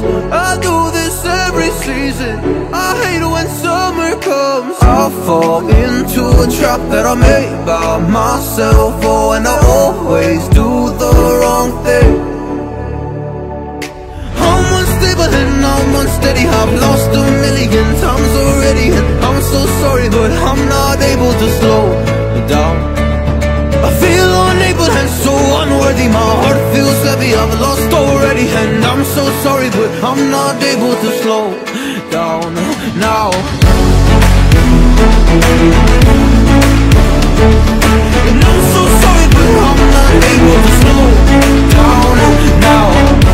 I do this every season. I hate when summer comes. I fall into a trap that I made by myself. Oh, and I always do the wrong thing. I'm unstable and I'm unsteady. I've lost a million times already, and I'm so sorry, but I'm not able to slow down. I feel unable and so unworthy. My heart feels heavy, I've lost already, and I'm so sorry, but I'm not able to slow down now. And I'm so sorry, but I'm not able to slow down now.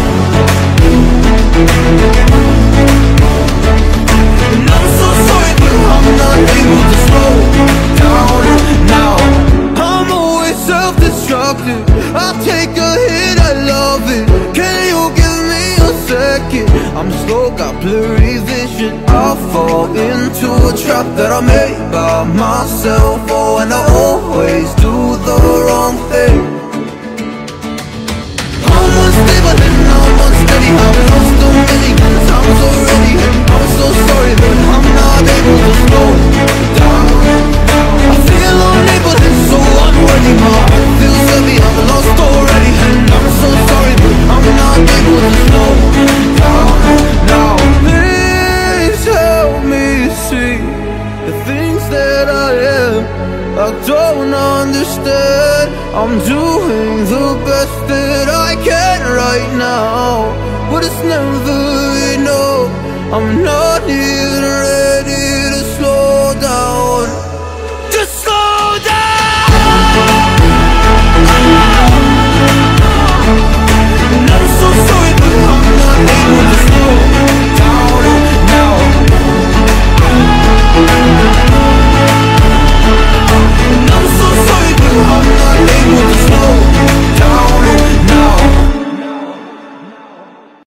And I'm so sorry, but I'm not able to slow down now. I'm always self-destructive. I take a hit, I love it. Can you give me a second? I'm slow, got blurry vision. I fall into a trap that I made by myself. Oh, and I always do the wrong thing. I'm unstable and I'm unsteady. I've lost a million times already, and I'm so sorry, but I'm not able to slow down. I feel unable and so unworthy. My heart feels heavy, I've lost already, and I'm so sorry, but I'm not able to slow down now. Please help me see the things that I am. I don't understand. I'm doing the best that I can right now, but it's never enough. I'm not even ready to slow down.